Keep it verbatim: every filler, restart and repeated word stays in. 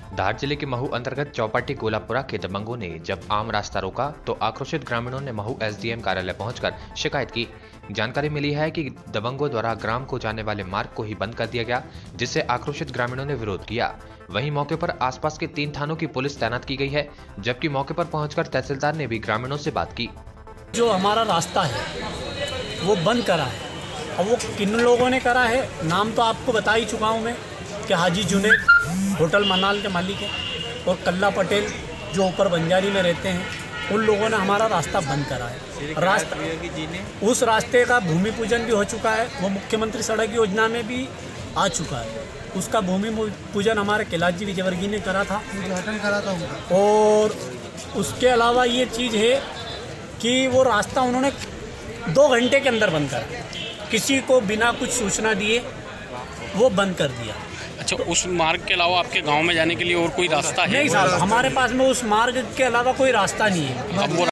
धार जिले के महू अंतर्गत चौपाटी गोलापुरा के दबंगों ने जब आम रास्ता रोका तो आक्रोशित ग्रामीणों ने महू एसडीएम कार्यालय पहुंचकर शिकायत की। जानकारी मिली है कि दबंगों द्वारा ग्राम को जाने वाले मार्ग को ही बंद कर दिया गया, जिससे आक्रोशित ग्रामीणों ने विरोध किया। वहीं मौके पर आसपास के तीन थानों की पुलिस तैनात की गई है, जबकि मौके पर पहुंचकर तहसीलदार ने भी ग्रामीणों से बात की। जो हमारा रास्ता है वो बंद करा है, और वो किन लोगों ने करा है नाम तो आपको बता ही चुका हूँ मैं कि हाजी जुनेद होटल मनाल के मालिक है, और कल्ला पटेल जो ऊपर बंजारी में रहते हैं, उन लोगों ने हमारा रास्ता बंद करा है। रास्ता उस रास्ते का भूमि पूजन भी हो चुका है, वो मुख्यमंत्री सड़क योजना में भी आ चुका है। उसका भूमि पूजन हमारे कैलाश जी विजयवर्गीय ने करा था, उद्घाटन करा था। और उसके अलावा ये चीज़ है कि वो रास्ता उन्होंने दो घंटे के अंदर बंद करा, किसी को बिना कुछ सूचना दिए वो बंद कर दिया। अच्छा, तो उस मार्ग के अलावा आपके गांव में जाने के लिए और कोई रास्ता है? नहीं साहब, हमारे पास में उस मार्ग के अलावा कोई रास्ता नहीं है। अब वो